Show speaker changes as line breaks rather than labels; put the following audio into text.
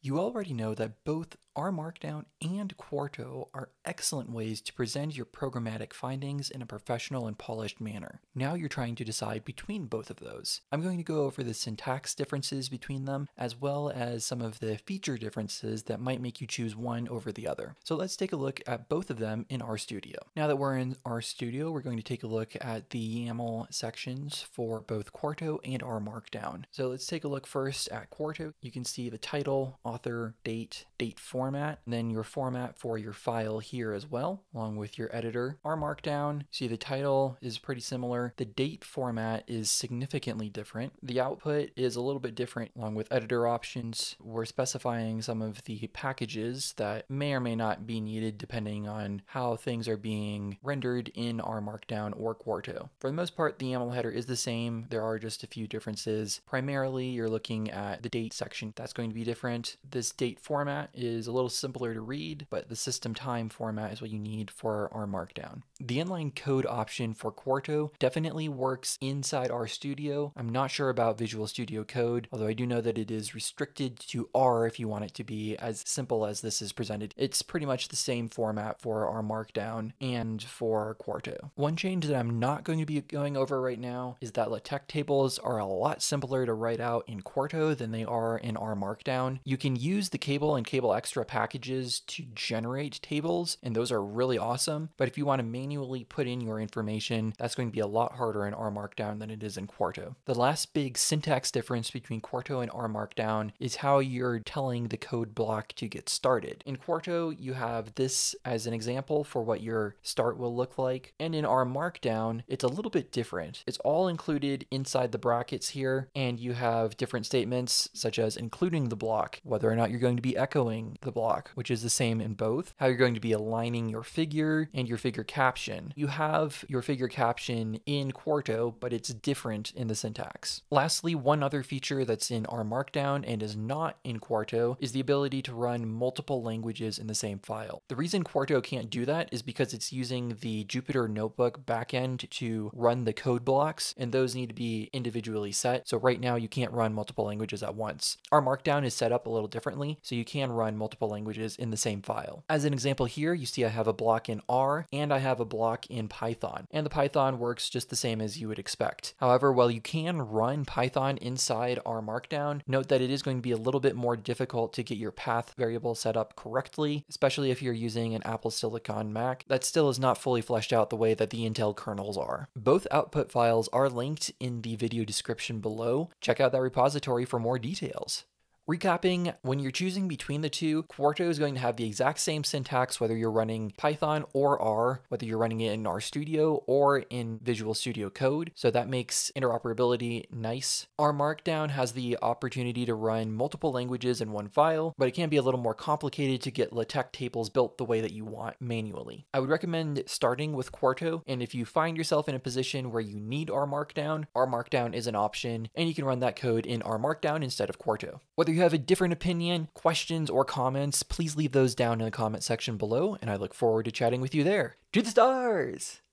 You already know that both R Markdown and Quarto are excellent ways to present your programmatic findings in a professional and polished manner. Now you're trying to decide between both of those. I'm going to go over the syntax differences between them, as well as some of the feature differences that might make you choose one over the other. So let's take a look at both of them in RStudio. Now that we're in RStudio, we're going to take a look at the YAML sections for both Quarto and R Markdown. So let's take a look first at Quarto. You can see the title, author, date format, and then your format for your file here as well, along with your editor. R Markdown, see the title is pretty similar. The date format is significantly different. The output is a little bit different along with editor options. We're specifying some of the packages that may or may not be needed depending on how things are being rendered in R Markdown or Quarto. For the most part, the YAML header is the same. There are just a few differences. Primarily, you're looking at the date section. That's going to be different. This date format is a little simpler to read, but the system time format is what you need for R Markdown. The inline code option for Quarto definitely works inside RStudio. I'm not sure about Visual Studio Code, although I do know that it is restricted to R if you want it to be as simple as this is presented. It's pretty much the same format for R Markdown and for Quarto. One change that I'm not going to be going over right now is that LaTeX tables are a lot simpler to write out in Quarto than they are in R Markdown. You can use the Cable and Cable Extra packages to generate tables, and those are really awesome, but if you want to manually put in your information, that's going to be a lot harder in R Markdown than it is in Quarto. The last big syntax difference between Quarto and R Markdown is how you're telling the code block to get started. In Quarto, you have this as an example for what your start will look like, and in R Markdown, it's a little bit different. It's all included inside the brackets here, and you have different statements such as including the block, whether or not you're going to be echoing the block, which is the same in both, how you're going to be aligning your figure and your figure caption. You have your figure caption in Quarto, but it's different in the syntax. Lastly, one other feature that's in R Markdown and is not in Quarto is the ability to run multiple languages in the same file. The reason Quarto can't do that is because it's using the Jupyter Notebook backend to run the code blocks, and those need to be individually set. So right now you can't run multiple languages at once. R Markdown is set up a little differently, so you can run multiple languages in the same file. As an example here, you see I have a block in R and I have a block in Python, and the Python works just the same as you would expect. However, while you can run Python inside R Markdown, note that it is going to be a little bit more difficult to get your path variable set up correctly, especially if you're using an Apple Silicon Mac. That still is not fully fleshed out the way that the Intel kernels are. Both output files are linked in the video description below. Check out that repository for more details. Recapping, when you're choosing between the two, Quarto is going to have the exact same syntax whether you're running Python or R, whether you're running it in RStudio or in Visual Studio Code, so that makes interoperability nice. R Markdown has the opportunity to run multiple languages in one file, but it can be a little more complicated to get LaTeX tables built the way that you want manually. I would recommend starting with Quarto, and if you find yourself in a position where you need R Markdown is an option, and you can run that code in R Markdown instead of Quarto. Whether you have a different opinion, questions, or comments, please leave those down in the comment section below, and I look forward to chatting with you there. To the stars!